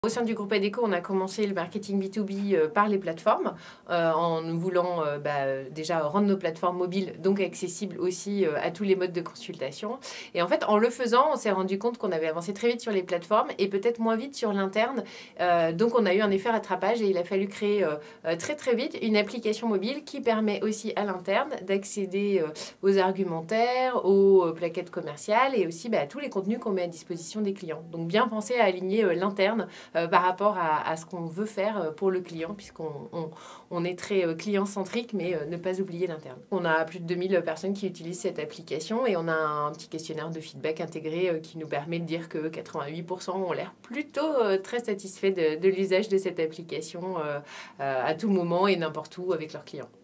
Au sein du groupe Adecco, on a commencé le marketing B2B par les plateformes en voulant déjà rendre nos plateformes mobiles donc accessibles aussi à tous les modes de consultation. Et en fait, en le faisant, on s'est rendu compte qu'on avait avancé très vite sur les plateformes et peut-être moins vite sur l'interne. Donc on a eu un effet rattrapage et il a fallu créer très très vite une application mobile qui permet aussi à l'interne d'accéder aux argumentaires, aux plaquettes commerciales et aussi à tous les contenus qu'on met à disposition des clients. Donc bien penser à aligner l'interne par rapport à ce qu'on veut faire pour le client, puisqu'on est très client-centrique, mais ne pas oublier l'interne. On a plus de 2000 personnes qui utilisent cette application et on a un petit questionnaire de feedback intégré qui nous permet de dire que 88% ont l'air plutôt très satisfaits de l'usage de cette application à tout moment et n'importe où avec leurs clients.